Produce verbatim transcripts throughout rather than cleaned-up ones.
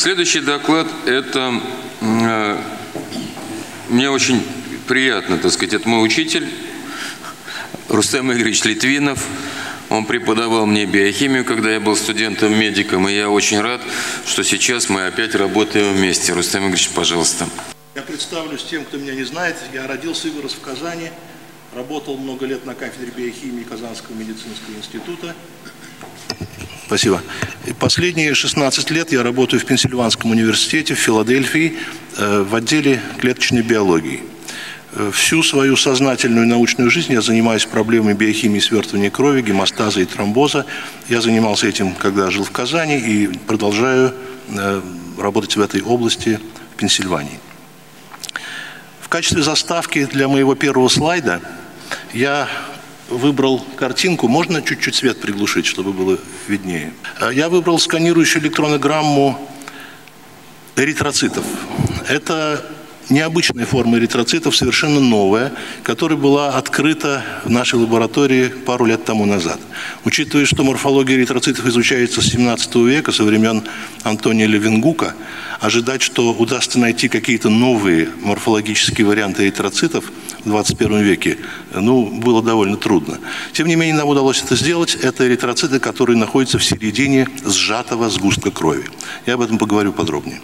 Следующий доклад – это э, мне очень приятно, так сказать, это мой учитель Рустем Игоревич Литвинов. Он преподавал мне биохимию, когда я был студентом-медиком, и я очень рад, что сейчас мы опять работаем вместе. Рустем Игоревич, пожалуйста. Я представлюсь тем, кто меня не знает. Я родился и вырос в Казани, работал много лет на кафедре биохимии Казанского медицинского института. Спасибо. И последние шестнадцать лет я работаю в Пенсильванском университете в Филадельфии в отделе клеточной биологии. Всю свою сознательную научную жизнь я занимаюсь проблемами биохимии свертывания крови, гемостаза и тромбоза. Я занимался этим, когда жил в Казани, и продолжаю работать в этой области в Пенсильвании. В качестве заставки для моего первого слайда я выбрал картинку. Можно чуть-чуть свет приглушить, чтобы было виднее? Я выбрал сканирующую электронограмму эритроцитов. Это необычная форма эритроцитов, совершенно новая, которая была открыта в нашей лаборатории пару лет тому назад. Учитывая, что морфология эритроцитов изучается с семнадцатого века, со времен Антония Левенгука, ожидать, что удастся найти какие-то новые морфологические варианты эритроцитов в двадцать первом веке, ну, было довольно трудно. Тем не менее, нам удалось это сделать. Это эритроциты, которые находятся в середине сжатого сгустка крови. Я об этом поговорю подробнее.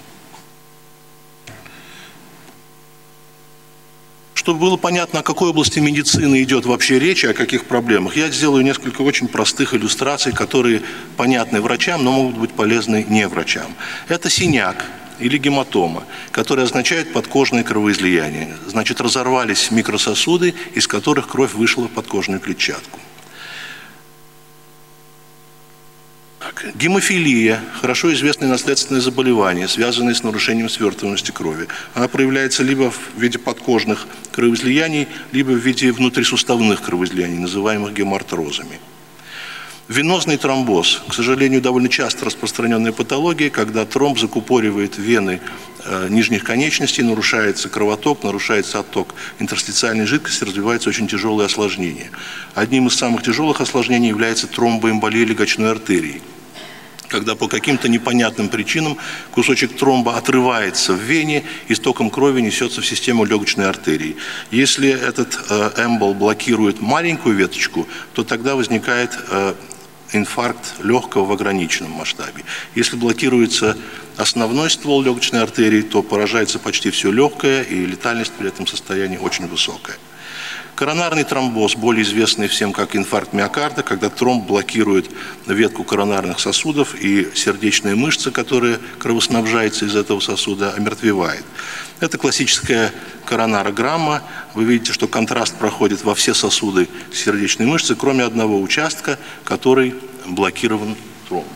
Чтобы было понятно, о какой области медицины идет вообще речь, о каких проблемах, я сделаю несколько очень простых иллюстраций, которые понятны врачам, но могут быть полезны не врачам. Это синяк или гематома, который означает подкожное кровоизлияние. Значит, разорвались микрососуды, из которых кровь вышла в подкожную клетчатку. Гемофилия – хорошо известное наследственное заболевание, связанное с нарушением свертываемости крови. Она проявляется либо в виде подкожных кровоизлияний, либо в виде внутрисуставных кровоизлияний, называемых гемоартрозами. Венозный тромбоз – к сожалению, довольно часто распространенная патология, когда тромб закупоривает вены э, нижних конечностей, нарушается кровоток, нарушается отток интерстициальной жидкости, развивается очень тяжелое осложнение. Одним из самых тяжелых осложнений является тромбоэмболия легочной артерии, когда по каким-то непонятным причинам кусочек тромба отрывается в вене и с током крови несется в систему легочной артерии. Если этот э, эмбол блокирует маленькую веточку, то тогда возникает э, инфаркт легкого в ограниченном масштабе. Если блокируется основной ствол легочной артерии, то поражается почти все легкое, и летальность при этом состоянии очень высокая. Коронарный тромбоз, более известный всем как инфаркт миокарда, когда тромб блокирует ветку коронарных сосудов, и сердечная мышца, которая кровоснабжается из этого сосуда, омертвевает. Это классическая коронарограмма. Вы видите, что контраст проходит во все сосуды сердечной мышцы, кроме одного участка, который блокирован тромбом.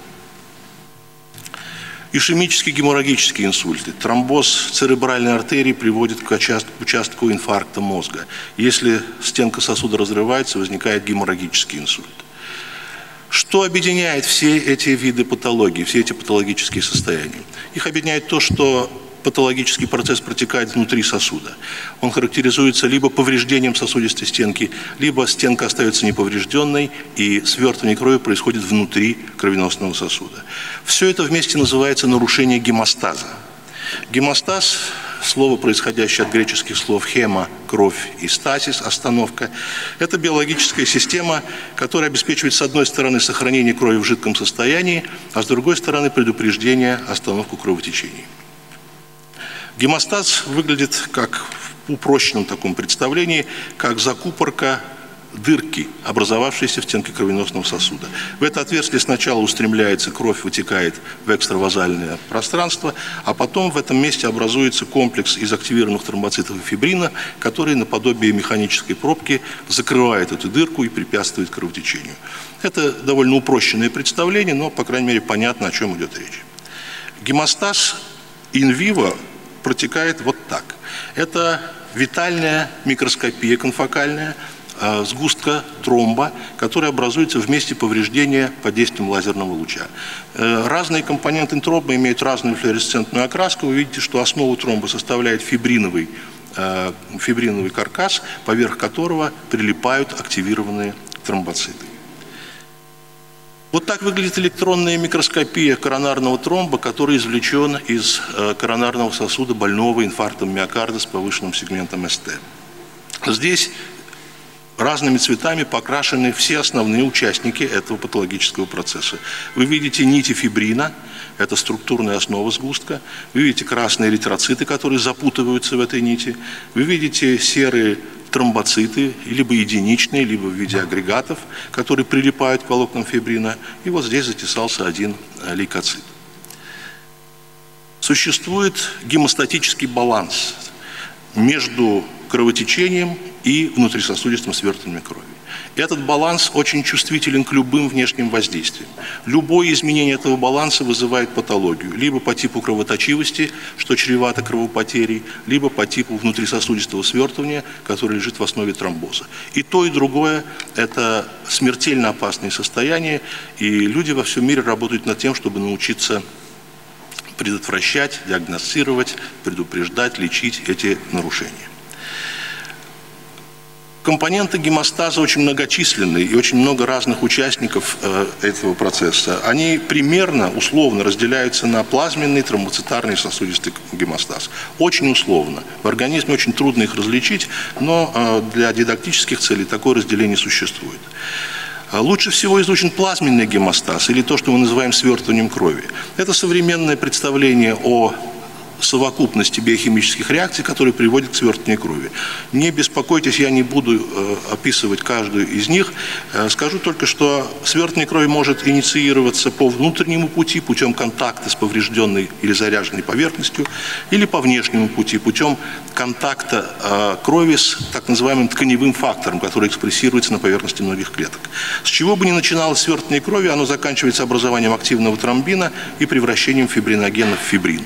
Ишемические геморрагические инсульты. Тромбоз церебральной артерии приводит к участку инфаркта мозга. Если стенка сосуда разрывается, возникает геморрагический инсульт. Что объединяет все эти виды патологии, все эти патологические состояния? Их объединяет то, что патологический процесс протекает внутри сосуда. Он характеризуется либо повреждением сосудистой стенки, либо стенка остается неповрежденной, и свертывание крови происходит внутри кровеносного сосуда. Все это вместе называется нарушение гемостаза. Гемостаз – слово, происходящее от греческих слов «хема» – кровь, и «стасис» – остановка. Это биологическая система, которая обеспечивает, с одной стороны, сохранение крови в жидком состоянии, а с другой стороны, предупреждение остановку кровотечений. Гемостаз выглядит, как в упрощенном таком представлении, как закупорка дырки, образовавшейся в стенке кровеносного сосуда. В это отверстие сначала устремляется кровь, вытекает в экстравазальное пространство, а потом в этом месте образуется комплекс из активированных тромбоцитов и фибрина, который наподобие механической пробки закрывает эту дырку и препятствует кровотечению. Это довольно упрощенное представление, но, по крайней мере, понятно, о чем идет речь. Гемостаз инвиво протекает вот так. Это витальная микроскопия конфокальная э, сгустка тромба, который образуется в месте повреждения под действием лазерного луча. Э, разные компоненты тромба имеют разную флуоресцентную окраску. Вы видите, что основу тромба составляет фибриновый, э, фибриновый каркас, поверх которого прилипают активированные тромбоциты. Вот так выглядит электронная микроскопия коронарного тромба, который извлечен из коронарного сосуда больного инфарктом миокарда с повышенным сегментом эс тэ. Здесь разными цветами покрашены все основные участники этого патологического процесса. Вы видите нити фибрина, это структурная основа сгустка. Вы видите красные эритроциты, которые запутываются в этой нити. Вы видите серые тромбоциты, либо единичные, либо в виде агрегатов, которые прилипают к волокнам фибрина. И вот здесь затесался один лейкоцит. Существует гемостатический баланс между кровотечением и внутрисосудистым свертыванием крови. Этот баланс очень чувствителен к любым внешним воздействиям. Любое изменение этого баланса вызывает патологию, либо по типу кровоточивости, что чревато кровопотерей, либо по типу внутрисосудистого свертывания, которое лежит в основе тромбоза. И то, и другое – это смертельно опасные состояния, и люди во всем мире работают над тем, чтобы научиться предотвращать, диагностировать, предупреждать, лечить эти нарушения. Компоненты гемостаза очень многочисленные и очень много разных участников э, этого процесса. Они примерно, условно разделяются на плазменный, тромбоцитарный и сосудистый гемостаз. Очень условно. В организме очень трудно их различить, но э, для дидактических целей такое разделение существует. Лучше всего изучен плазменный гемостаз, или то, что мы называем свертыванием крови. Это современное представление о совокупности биохимических реакций, которые приводят к свертыванию крови. Не беспокойтесь, я не буду э, описывать каждую из них. Э, скажу только, что свертывание крови может инициироваться по внутреннему пути, путем контакта с поврежденной или заряженной поверхностью, или по внешнему пути, путем контакта э, крови с так называемым тканевым фактором, который экспрессируется на поверхности многих клеток. С чего бы ни начиналось свертывание крови, оно заканчивается образованием активного тромбина и превращением фибриногена в фибрин.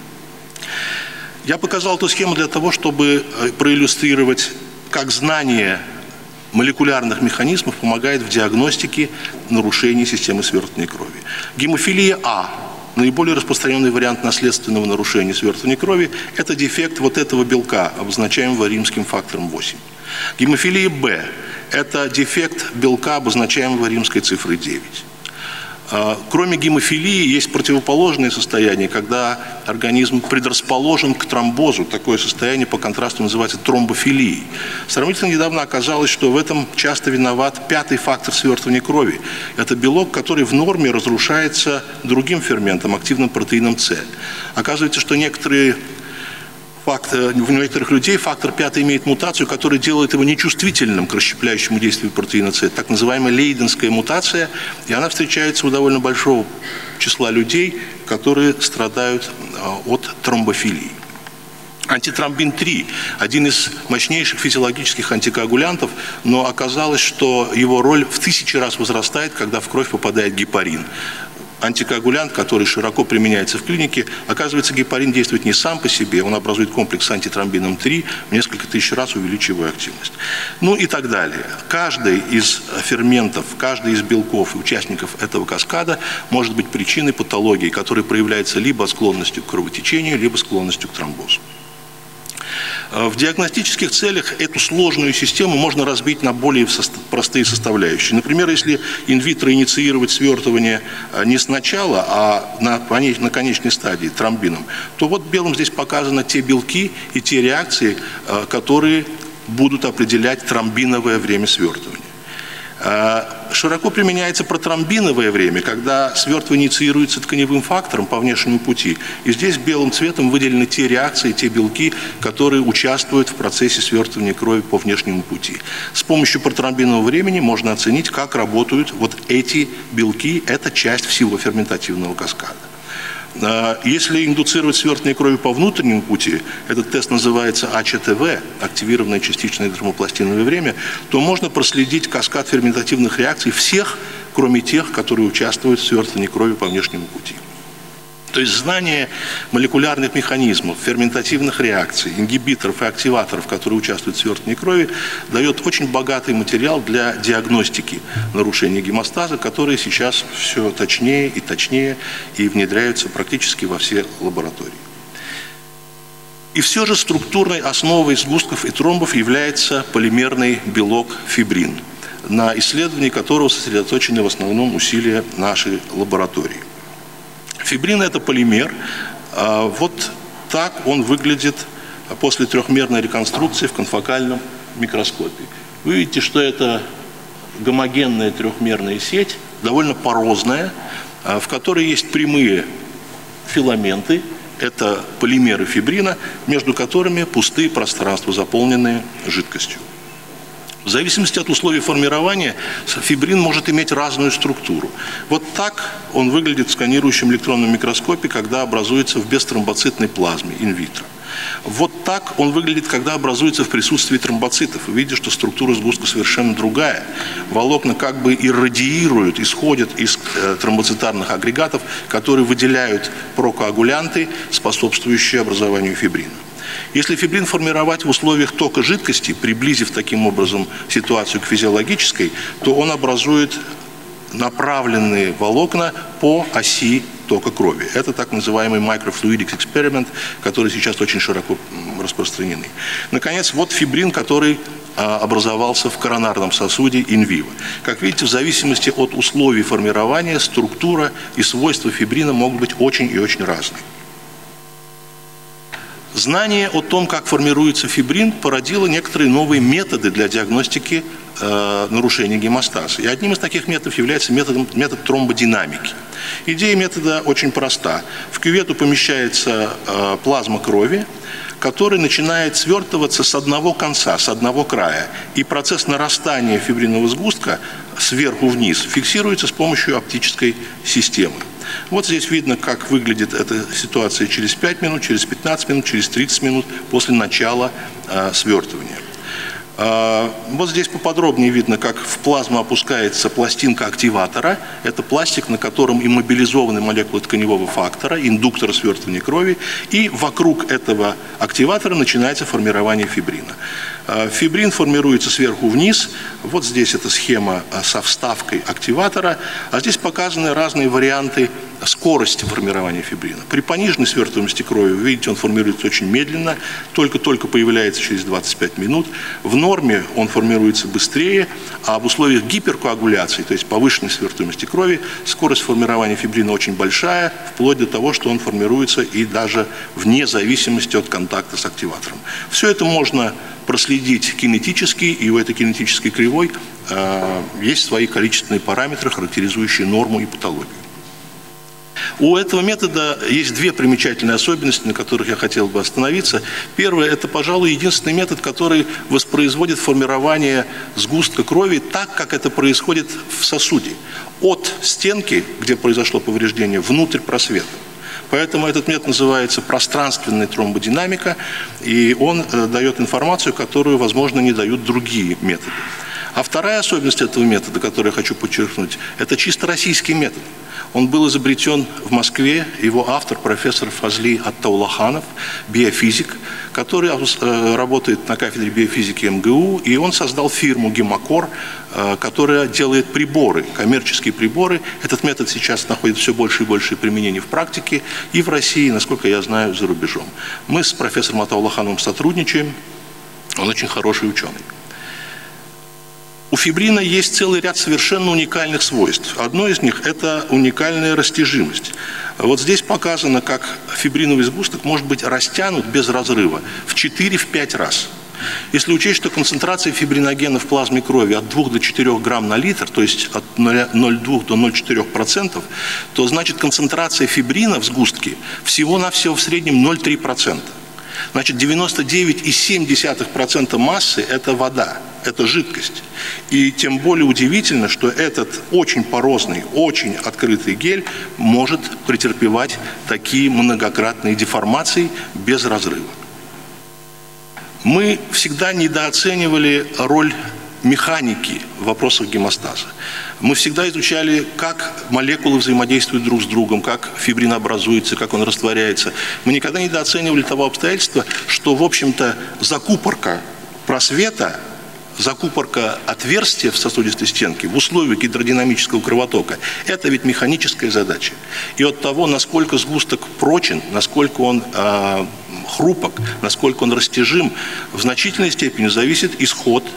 Я показал эту схему для того, чтобы проиллюстрировать, как знание молекулярных механизмов помогает в диагностике нарушений системы свертывания крови. Гемофилия А, наиболее распространенный вариант наследственного нарушения свертывания крови, это дефект вот этого белка, обозначаемого римским фактором восемь. Гемофилия Б, это дефект белка, обозначаемого римской цифрой девять. Кроме гемофилии есть противоположное состояние, когда организм предрасположен к тромбозу. Такое состояние по контрасту называется тромбофилией. Сравнительно недавно оказалось, что в этом часто виноват пятый фактор свертывания крови. Это белок, который в норме разрушается другим ферментом, активным протеином С. Оказывается, что некоторые Фактор, у некоторых людей фактор пятый имеет мутацию, которая делает его нечувствительным к расщепляющему действию протеина С. Так называемая лейденская мутация, и она встречается у довольно большого числа людей, которые страдают от тромбофилии. Антитромбин три – один из мощнейших физиологических антикоагулянтов, но оказалось, что его роль в тысячи раз возрастает, когда в кровь попадает гепарин. Антикоагулянт, который широко применяется в клинике, оказывается, гепарин действует не сам по себе, он образует комплекс с антитромбином три, в несколько тысяч раз увеличивая активность. Ну и так далее. Каждый из ферментов, каждый из белков и участников этого каскада может быть причиной патологии, которая проявляется либо склонностью к кровотечению, либо склонностью к тромбозу. В диагностических целях эту сложную систему можно разбить на более простые составляющие. Например, если инвитро инициировать свертывание не сначала, а на, на конечной стадии тромбином, то вот белым здесь показаны те белки и те реакции, которые будут определять тромбиновое время свертывания. Широко применяется протромбиновое время, когда свертывание инициируется тканевым фактором по внешнему пути. И здесь белым цветом выделены те реакции, те белки, которые участвуют в процессе свертывания крови по внешнему пути. С помощью протромбинового времени можно оценить, как работают вот эти белки. Это часть всего ферментативного каскада. Если индуцировать свертывание крови по внутреннему пути, этот тест называется а че тэ вэ, активированное частичное термопластиновое время, то можно проследить каскад ферментативных реакций всех, кроме тех, которые участвуют в свертывании крови по внешнему пути. То есть знание молекулярных механизмов, ферментативных реакций, ингибиторов и активаторов, которые участвуют в свертывании крови, дает очень богатый материал для диагностики нарушений гемостаза, которые сейчас все точнее и точнее и внедряются практически во все лаборатории. И все же структурной основой сгустков и тромбов является полимерный белок фибрин. на исследовании которого сосредоточены в основном усилия нашей лаборатории. Фибрин – это полимер. Вот так он выглядит после трехмерной реконструкции в конфокальном микроскопе. Вы видите, что это гомогенная трехмерная сеть, довольно порозная, в которой есть прямые филаменты, это полимеры фибрина, между которыми пустые пространства, заполненные жидкостью. В зависимости от условий формирования фибрин может иметь разную структуру. Вот так он выглядит в сканирующем электронном микроскопе, когда образуется в бестромбоцитной плазме инвитро. Вот так он выглядит, когда образуется в присутствии тромбоцитов. Вы видите, что структура сгустка совершенно другая. Волокна как бы иррадиируют, исходят из э, тромбоцитарных агрегатов, которые выделяют прокоагулянты, способствующие образованию фибрина. Если фибрин формировать в условиях тока жидкости, приблизив таким образом ситуацию к физиологической, то он образует направленные волокна по оси тока крови. Это так называемый microfluidics experiment, который сейчас очень широко распространены. Наконец, вот фибрин, который а, образовался в коронарном сосуде in-vivo. Как видите, в зависимости от условий формирования, структура и свойства фибрина могут быть очень и очень разные. Знание о том, как формируется фибрин, породило некоторые новые методы для диагностики э, нарушений гемостаза. И одним из таких методов является метод, метод тромбодинамики. Идея метода очень проста. В кювету помещается э, плазма крови, которая начинает свертываться с одного конца, с одного края. И процесс нарастания фибринового сгустка сверху вниз фиксируется с помощью оптической системы. Вот здесь видно, как выглядит эта ситуация через пять минут, через пятнадцать минут, через тридцать минут после начала э, свертывания. Э, вот здесь поподробнее видно, как в плазму опускается пластинка активатора. Это пластик, на котором иммобилизованы молекулы тканевого фактора, индуктора свертывания крови. И вокруг этого активатора начинается формирование фибрина. Э, фибрин формируется сверху вниз. Вот здесь эта схема со вставкой активатора. А здесь показаны разные варианты скорости формирования фибрина. При пониженной свертываемости крови, вы видите, он формируется очень медленно, только-только появляется через двадцать пять минут. В норме он формируется быстрее, а в условиях гиперкоагуляции, то есть повышенной свертываемости крови, скорость формирования фибрина очень большая, вплоть до того, что он формируется и даже вне зависимости от контакта с активатором. Все это можно проследить кинетически, и у этой кинетической кривой э, есть свои количественные параметры, характеризующие норму и патологию. У этого метода есть две примечательные особенности, на которых я хотел бы остановиться. Первое – это, пожалуй, единственный метод, который воспроизводит формирование сгустка крови так, как это происходит в сосуде. От стенки, где произошло повреждение, внутрь просвета. Поэтому этот метод называется пространственная тромбодинамика, и он э, дает информацию, которую, возможно, не дают другие методы. А вторая особенность этого метода, которую я хочу подчеркнуть, это чисто российский метод. Он был изобретен в Москве, его автор, профессор Фазли Ат-Таулаханов, биофизик, который э, работает на кафедре биофизики эм гэ у, и он создал фирму Гемокор, э, которая делает приборы, коммерческие приборы. Этот метод сейчас находит все больше и больше применений в практике и в России, насколько я знаю, за рубежом. Мы с профессором Ат-Таулахановым сотрудничаем, он очень хороший ученый. У фибрина есть целый ряд совершенно уникальных свойств. Одно из них – это уникальная растяжимость. Вот здесь показано, как фибриновый сгусток может быть растянут без разрыва в четыре-пять раз. Если учесть, что концентрация фибриногена в плазме крови от двух до четырёх грамм на литр, то есть от ноль целых двух десятых до ноль целых четыре десятых процента, то значит концентрация фибрина в сгустке всего-навсего в среднем ноль целых три десятых процента. Значит, девяносто девять целых семь десятых процента массы – это вода, это жидкость. И тем более удивительно, что этот очень порозный, очень открытый гель может претерпевать такие многократные деформации без разрыва. Мы всегда недооценивали роль механики в вопросах гемостаза. Мы всегда изучали, как молекулы взаимодействуют друг с другом, как фибрин образуется, как он растворяется. Мы никогда не недооценивали того обстоятельства, что, в общем-то, закупорка просвета, закупорка отверстия в сосудистой стенке в условиях гидродинамического кровотока – это ведь механическая задача. И от того, насколько сгусток прочен, насколько он э, хрупок, насколько он растяжим, в значительной степени зависит исход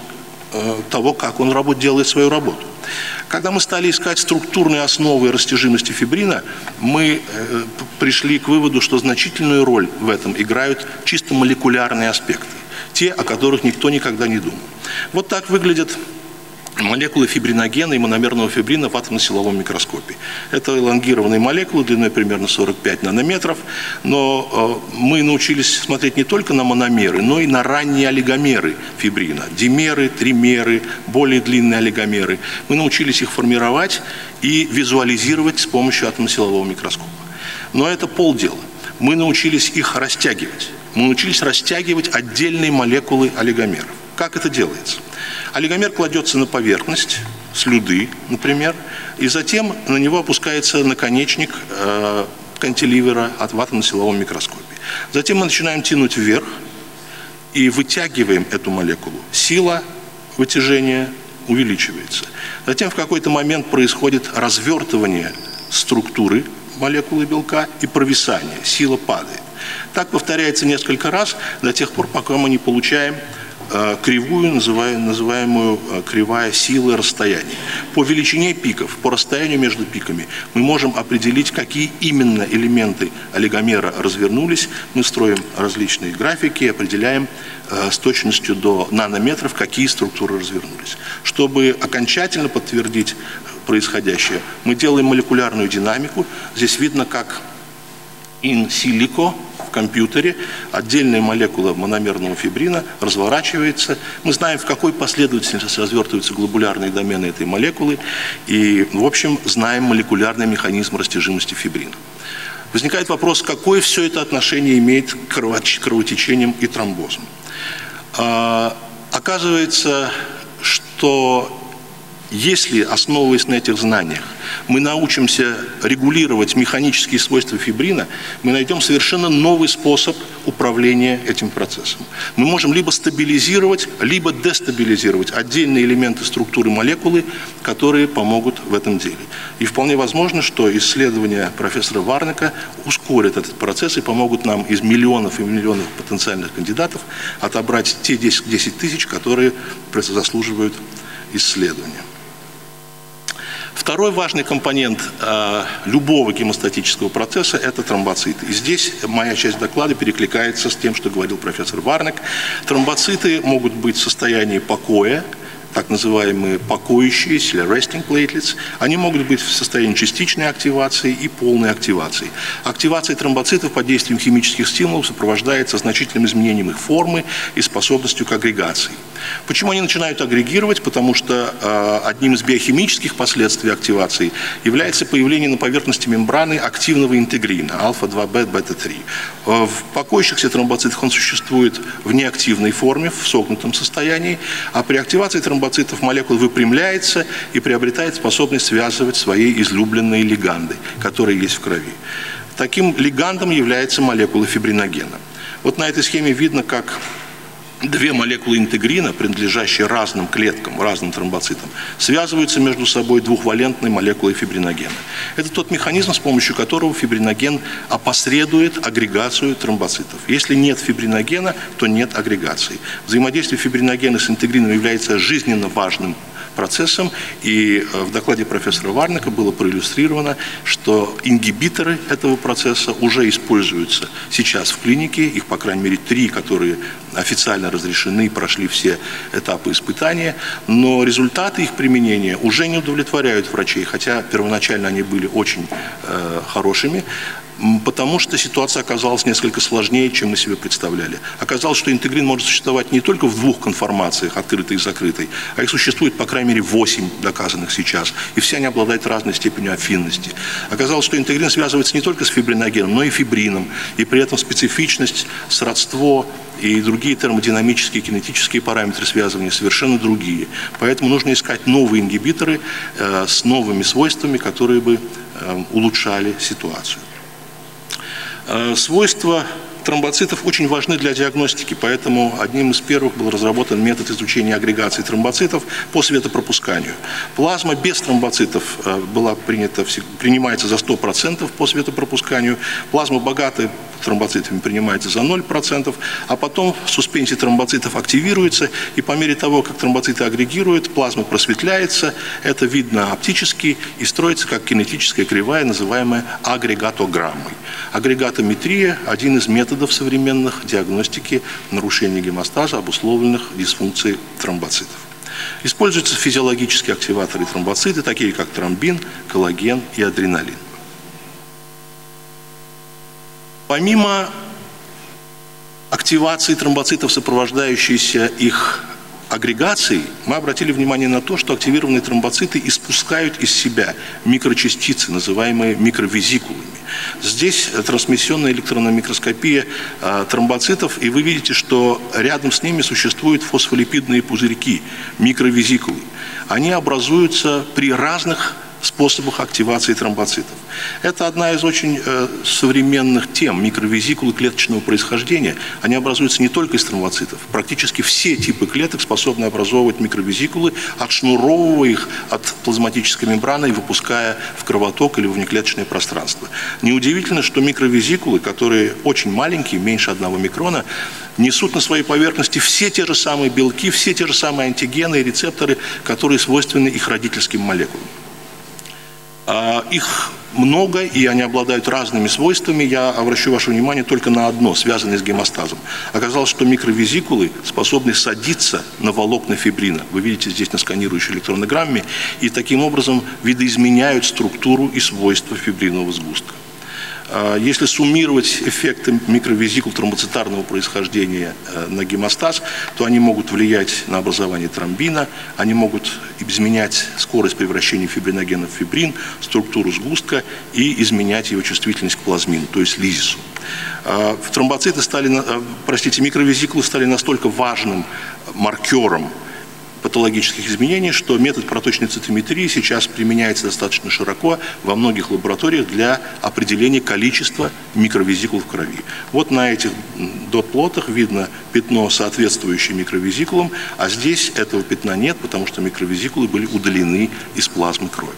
того, как он работ, делает свою работу. Когда мы стали искать структурные основы растяжимости фибрина, мы э, пришли к выводу, что значительную роль в этом играют чисто молекулярные аспекты, те, о которых никто никогда не думал. Вот так выглядят молекулы фибриногена и мономерного фибрина в атомно-силовом микроскопе. Это элонгированные молекулы длиной примерно сорок пять нанометров, но э, мы научились смотреть не только на мономеры, но и на ранние олигомеры фибрина. Димеры, тримеры, более длинные олигомеры. Мы научились их формировать и визуализировать с помощью атомно-силового микроскопа. Но это полдела. Мы научились их растягивать. Мы научились растягивать отдельные молекулы олигомеров. Как это делается? Олигомер кладется на поверхность слюды, например, и затем на него опускается наконечник э, кантиливера от в атомно-силовом микроскопе. Затем мы начинаем тянуть вверх и вытягиваем эту молекулу. Сила вытяжения увеличивается. Затем в какой-то момент происходит развертывание структуры молекулы белка и провисание. Сила падает. Так повторяется несколько раз до тех пор, пока мы не получаем кривую, называемую кривая силы расстояния. По величине пиков, по расстоянию между пиками мы можем определить, какие именно элементы олигомера развернулись. Мы строим различные графики, определяем с точностью до нанометров, какие структуры развернулись. Чтобы окончательно подтвердить происходящее, мы делаем молекулярную динамику. Здесь видно, как in silico в компьютере отдельная молекула мономерного фибрина разворачивается. Мы знаем, в какой последовательности развертываются глобулярные домены этой молекулы и, в общем, знаем молекулярный механизм растяжимости фибрина. Возникает вопрос, какое все это отношение имеет к кровотечениям и тромбозам. А, оказывается, что если, основываясь на этих знаниях, мы научимся регулировать механические свойства фибрина, мы найдем совершенно новый способ управления этим процессом. Мы можем либо стабилизировать, либо дестабилизировать отдельные элементы структуры молекулы, которые помогут в этом деле. И вполне возможно, что исследования профессора Варнека ускорят этот процесс и помогут нам из миллионов и миллионов потенциальных кандидатов отобрать те десять тысяч, которые заслуживают исследования. Второй важный компонент э, любого гемостатического процесса – это тромбоциты. И здесь моя часть доклада перекликается с тем, что говорил профессор Варнек. Тромбоциты могут быть в состоянии покоя, так называемые покоящиеся, или resting platelets. Они могут быть в состоянии частичной активации и полной активации. Активация тромбоцитов под действием химических стимулов сопровождается значительным изменением их формы и способностью к агрегации. Почему они начинают агрегировать? Потому что э, одним из биохимических последствий активации является появление на поверхности мембраны активного интегрина, альфа два бета, бета три. В покоящихся тромбоцитах он существует в неактивной форме, в согнутом состоянии, а при активации тромбоцитов молекула выпрямляется и приобретает способность связывать свои излюбленные лиганды, которые есть в крови. Таким лигандом является молекула фибриногена. Вот на этой схеме видно, как две молекулы интегрина, принадлежащие разным клеткам, разным тромбоцитам, связываются между собой двухвалентной молекулой фибриногена. Это тот механизм, с помощью которого фибриноген опосредует агрегацию тромбоцитов. Если нет фибриногена, то нет агрегации. Взаимодействие фибриногена с интегрином является жизненно важным процессом, и в докладе профессора Варнека было проиллюстрировано, что ингибиторы этого процесса уже используются сейчас в клинике, их, по крайней мере, три, которые официально разрешены и прошли все этапы испытания, но результаты их применения уже не удовлетворяют врачей, хотя первоначально они были очень э, хорошими, потому что ситуация оказалась несколько сложнее, чем мы себе представляли. Оказалось, что интегрин может существовать не только в двух конформациях, открытой и закрытой, а их существует, по крайней мере, восемь доказанных сейчас, и все они обладают разной степенью афинности. Оказалось, что интегрин связывается не только с фибриногеном, но и фибрином, и при этом специфичность, сродство и другие термодинамические, кинетические параметры связывания совершенно другие. Поэтому нужно искать новые ингибиторы э, с новыми свойствами, которые бы э, улучшали ситуацию. Свойства тромбоцитов очень важны для диагностики, поэтому одним из первых был разработан метод изучения агрегации тромбоцитов по светопропусканию. Плазма без тромбоцитов была принята, принимается за сто процентов по светопропусканию. Плазма, богатая тромбоцитами принимается за ноль процентов, а потом суспензия тромбоцитов активируется, и по мере того, как тромбоциты агрегируют, плазма просветляется, это видно оптически и строится как кинетическая кривая, называемая агрегатограммой. Агрегатометрия – один из методов современных диагностики нарушений гемостаза, обусловленных дисфункцией тромбоцитов. Используются физиологические активаторы тромбоциты, такие как тромбин, коллаген и адреналин. Помимо активации тромбоцитов, сопровождающейся их агрегацией, мы обратили внимание на то, что активированные тромбоциты испускают из себя микрочастицы, называемые микровезикулами. Здесь трансмиссионная электронная микроскопия а, тромбоцитов, и вы видите, что рядом с ними существуют фосфолипидные пузырьки, микровезикулы. Они образуются при разных способах активации тромбоцитов. Это одна из очень э, современных тем. Микровезикулы клеточного происхождения, они образуются не только из тромбоцитов. Практически все типы клеток способны образовывать микровезикулы, отшнуровывая их от плазматической мембраны и выпуская в кровоток или в внеклеточное пространство. Неудивительно, что микровезикулы, которые очень маленькие, меньше одного микрона, несут на своей поверхности все те же самые белки, все те же самые антигены и рецепторы, которые свойственны их родительским молекулам. Их много, и они обладают разными свойствами. Я обращу ваше внимание только на одно, связанное с гемостазом. Оказалось, что микровезикулы способны садиться на волокна фибрина. Вы видите здесь на сканирующей электронограмме, и таким образом видоизменяют структуру и свойства фибринового сгустка. Если суммировать эффекты микровезикул тромбоцитарного происхождения на гемостаз, то они могут влиять на образование тромбина, они могут изменять скорость превращения фибриногена в фибрин, структуру сгустка и изменять его чувствительность к плазмину, то есть лизису. Тромбоциты стали, простите, микровезикулы стали настолько важным маркером патологических изменений, что метод проточной цитометрии сейчас применяется достаточно широко во многих лабораториях для определения количества микровезикул в крови. Вот на этих дот-плотах видно пятно, соответствующее микровезикулам, а здесь этого пятна нет, потому что микровезикулы были удалены из плазмы крови.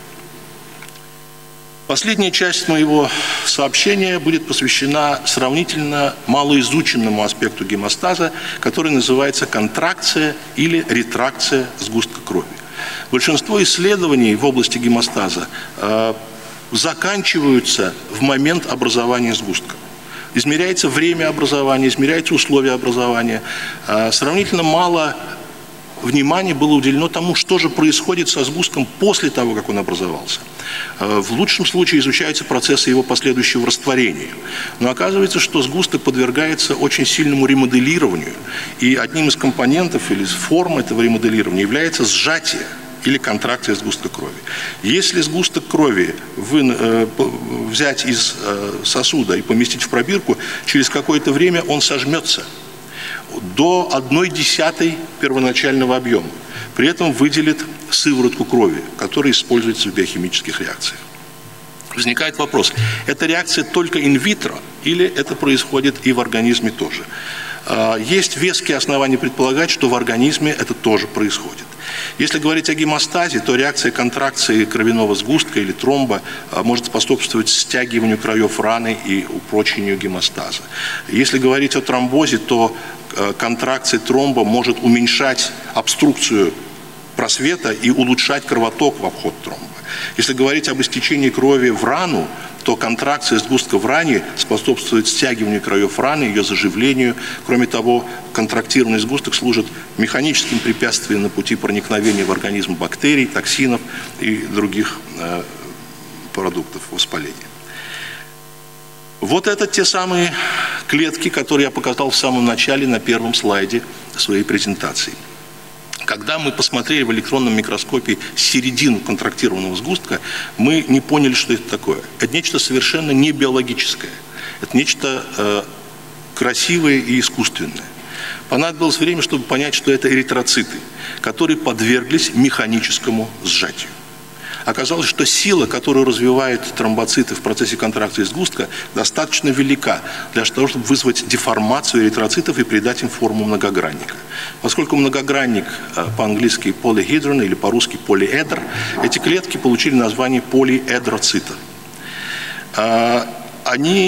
Последняя часть моего сообщения будет посвящена сравнительно малоизученному аспекту гемостаза, который называется контракция или ретракция сгустка крови. Большинство исследований в области гемостаза э, заканчиваются в момент образования сгустка. Измеряется время образования, измеряются условия образования. Э, сравнительно мало внимание было уделено тому, что же происходит со сгустком после того, как он образовался. В лучшем случае изучаются процессы его последующего растворения. Но оказывается, что сгусток подвергается очень сильному ремоделированию, и одним из компонентов или форм этого ремоделирования является сжатие или контракция сгустка крови. Если сгусток крови вы, э, взять из э, сосуда и поместить в пробирку, через какое-то время он сожмется до одной десятой первоначального объема. При этом выделит сыворотку крови, которая используется в биохимических реакциях. Возникает вопрос, это реакция только инвитро или это происходит и в организме тоже? Есть веские основания предполагать, что в организме это тоже происходит. Если говорить о гемостазе, то реакция контракции кровяного сгустка или тромба может способствовать стягиванию краев раны и упрочению гемостаза. Если говорить о тромбозе, то контракция тромба может уменьшать обструкцию просвета и улучшать кровоток в обход тромба. Если говорить об истечении крови в рану, то контракция сгустка в ране способствует стягиванию краев раны, ее заживлению. Кроме того, контрактированный сгусток служит механическим препятствием на пути проникновения в организм бактерий, токсинов и других э, продуктов воспаления. Вот это те самые клетки, которые я показал в самом начале на первом слайде своей презентации. Когда мы посмотрели в электронном микроскопе середину контрактированного сгустка, мы не поняли, что это такое. Это нечто совершенно не биологическое. Это нечто э, красивое и искусственное. Понадобилось время, чтобы понять, что это эритроциты, которые подверглись механическому сжатию. Оказалось, что сила, которую развивают тромбоциты в процессе контракции сгустка, достаточно велика для того, чтобы вызвать деформацию эритроцитов и придать им форму многогранника. Поскольку многогранник по-английски polyhedron или по-русски полиэдр, эти клетки получили название полиэдроцита. Они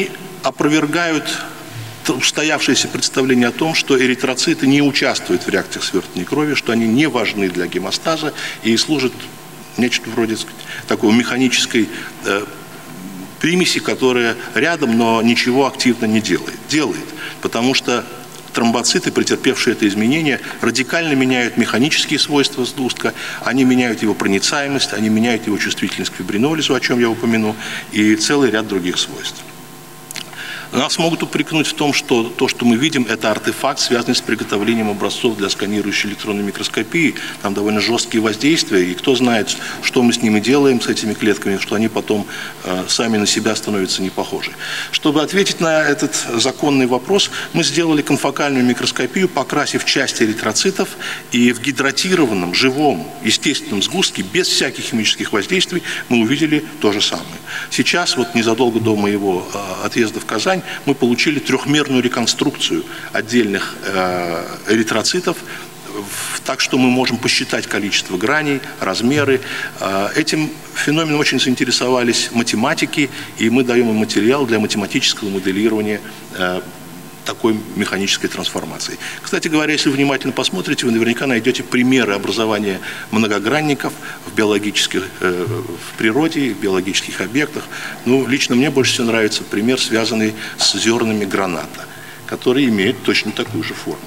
опровергают устоявшееся представление о том, что эритроциты не участвуют в реакциях свертывания крови, что они не важны для гемостаза и служат нечто вроде, так сказать, такой механической э, примеси, которая рядом, но ничего активно не делает. Делает, потому что тромбоциты, претерпевшие это изменение, радикально меняют механические свойства сгустка, они меняют его проницаемость, они меняют его чувствительность к фибринолизу, о чем я упомяну, и целый ряд других свойств. Нас могут упрекнуть в том, что то, что мы видим, это артефакт, связанный с приготовлением образцов для сканирующей электронной микроскопии. Там довольно жесткие воздействия, и кто знает, что мы с ними делаем, с этими клетками, что они потом э, сами на себя становятся не похожи. Чтобы ответить на этот законный вопрос, мы сделали конфокальную микроскопию, покрасив часть эритроцитов, и в гидратированном, живом, естественном сгустке, без всяких химических воздействий, мы увидели то же самое. Сейчас, вот незадолго до моего э, отъезда в Казань, мы получили трехмерную реконструкцию отдельных э, эритроцитов, так что мы можем посчитать количество граней, размеры. Э, этим феноменом очень заинтересовались математики, и мы даем им материал для математического моделирования э, такой механической трансформации. Кстати говоря, если внимательно посмотрите, вы наверняка найдете примеры образования многогранников в биологических, э, в природе, в биологических объектах. Ну, лично мне больше всего нравится пример, связанный с зернами граната, которые имеют точно такую же форму.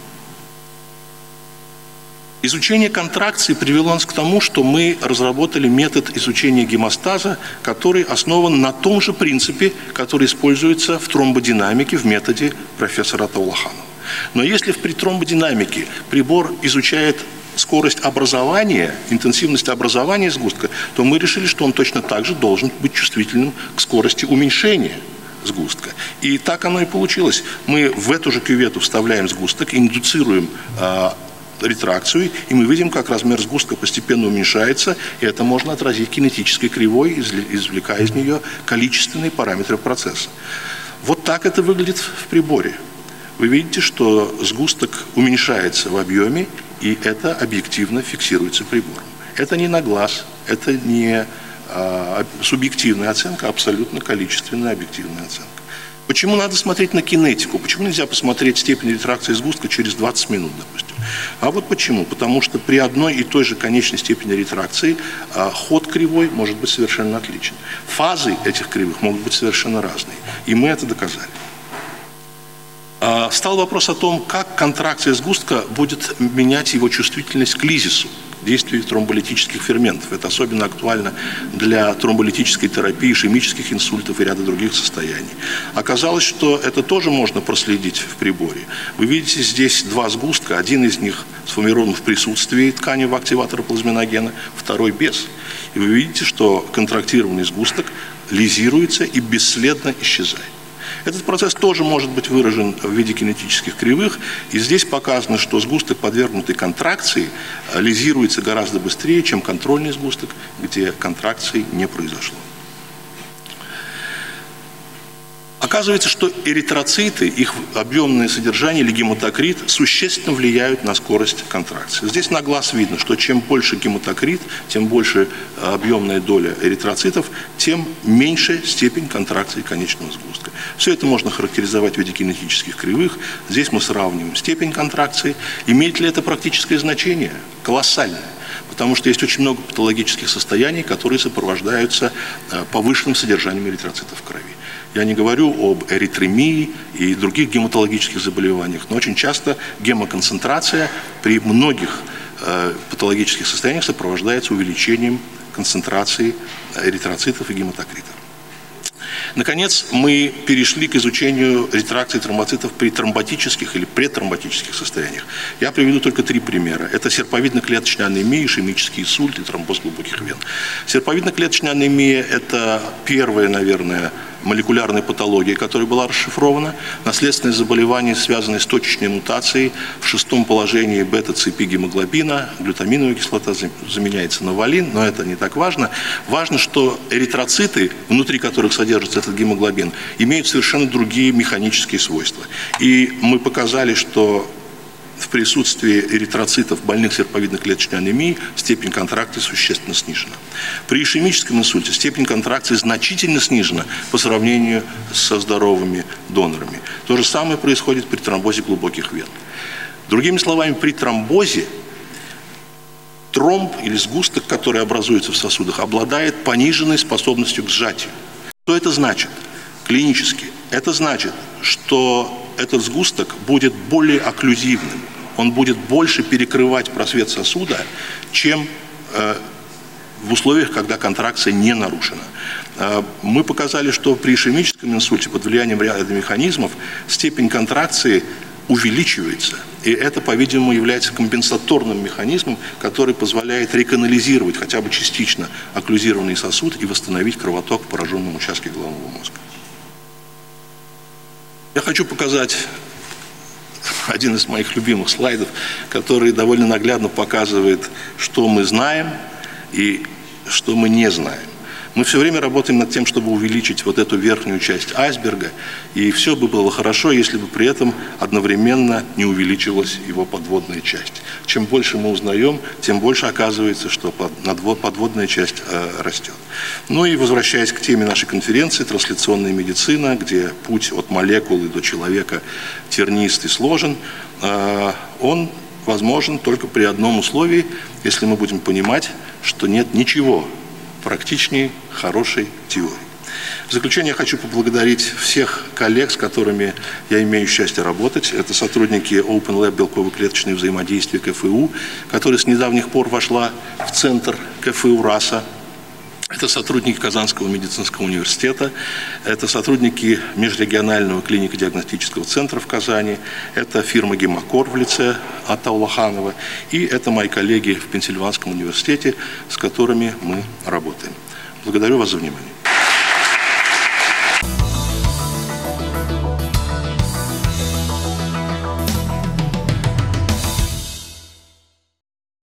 Изучение контракции привело нас к тому, что мы разработали метод изучения гемостаза, который основан на том же принципе, который используется в тромбодинамике в методе профессора Атаулаханова. Но если при тромбодинамике прибор изучает скорость образования, интенсивность образования сгустка, то мы решили, что он точно так же должен быть чувствительным к скорости уменьшения сгустка. И так оно и получилось. Мы в эту же кювету вставляем сгусток, индуцируем э, ретракцию, и мы видим, как размер сгустка постепенно уменьшается, и это можно отразить кинетической кривой, извлекая из нее количественные параметры процесса. Вот так это выглядит в приборе. Вы видите, что сгусток уменьшается в объеме, и это объективно фиксируется прибором. Это не на глаз, это не а, субъективная оценка, а абсолютно количественная объективная оценка. Почему надо смотреть на кинетику? Почему нельзя посмотреть степень ретракции сгустка через двадцать минут, допустим? А вот почему? Потому что при одной и той же конечной степени ретракции а, ход кривой может быть совершенно отличен. Фазы этих кривых могут быть совершенно разные. И мы это доказали. А, стал вопрос о том, как контракция сгустка будет менять его чувствительность к лизису, действию тромболитических ферментов. Это особенно актуально для тромболитической терапии, ишемических инсультов и ряда других состояний. Оказалось, что это тоже можно проследить в приборе. Вы видите здесь два сгустка. Один из них сформирован в присутствии тканевого активатора плазминогена, второй без. И вы видите, что контрактированный сгусток лизируется и бесследно исчезает. Этот процесс тоже может быть выражен в виде кинетических кривых. И здесь показано, что сгусток, подвергнутый контракции, лизируется гораздо быстрее, чем контрольный сгусток, где контракции не произошло. Оказывается, что эритроциты, их объемное содержание или гематокрит существенно влияют на скорость контракции. Здесь на глаз видно, что чем больше гематокрит, тем больше объемная доля эритроцитов, тем меньше степень контракции конечного сгустка. Все это можно характеризовать в виде кинетических кривых. Здесь мы сравниваем степень контракции. Имеет ли это практическое значение? Колоссальное. Потому что есть очень много патологических состояний, которые сопровождаются повышенным содержанием эритроцитов в крови. Я не говорю об эритремии и других гематологических заболеваниях, но очень часто гемоконцентрация при многих э, патологических состояниях сопровождается увеличением концентрации эритроцитов и гематокритов. Наконец, мы перешли к изучению ретракции тромбоцитов при тромботических или предтромботических состояниях. Я приведу только три примера. Это серповидно-клеточная анемия, ишемический инсульт и тромбоз глубоких вен. Серповидно-клеточная анемия – это первая, наверное, молекулярная патология, которая была расшифрована. Наследственное заболевание, связанное с точечной мутацией в шестом положении бета-цепи гемоглобина. Глютаминовая кислота заменяется на валин, но это не так важно. Важно, что эритроциты, внутри которых содержится этот гемоглобин, имеют совершенно другие механические свойства. И мы показали, что в присутствии эритроцитов больных серповидно-клеточной анемией степень контракции существенно снижена. При ишемическом инсульте степень контракции значительно снижена по сравнению со здоровыми донорами. То же самое происходит при тромбозе глубоких вен. Другими словами, при тромбозе тромб или сгусток, который образуется в сосудах, обладает пониженной способностью к сжатию. Что это значит клинически? Это значит, что этот сгусток будет более окклюзивным, он будет больше перекрывать просвет сосуда, чем э, в условиях, когда контракция не нарушена. Э, мы показали, что при ишемическом инсульте под влиянием ряда механизмов степень контракции увеличивается. И это, по-видимому, является компенсаторным механизмом, который позволяет реканализировать хотя бы частично окклюзированный сосуд и восстановить кровоток в пораженном участке головного мозга. Я хочу показать один из моих любимых слайдов, который довольно наглядно показывает, что мы знаем и что мы не знаем. Мы все время работаем над тем, чтобы увеличить вот эту верхнюю часть айсберга, и все бы было хорошо, если бы при этом одновременно не увеличилась его подводная часть. Чем больше мы узнаем, тем больше оказывается, что подводная часть растет. Ну и возвращаясь к теме нашей конференции «Трансляционная медицина», где путь от молекулы до человека тернист и сложен, он возможен только при одном условии, если мы будем понимать, что нет ничего практичнее хорошей теории. В заключение я хочу поблагодарить всех коллег, с которыми я имею счастье работать. Это сотрудники Open Lab белково-клеточное взаимодействие КФУ, которая с недавних пор вошла в центр КФУ РАСа. Это сотрудники Казанского медицинского университета, это сотрудники межрегионального клинико-диагностического центра в Казани, это фирма «Гемокор» в лице Ата Улаханова, и это мои коллеги в Пенсильванском университете, с которыми мы работаем. Благодарю вас за внимание.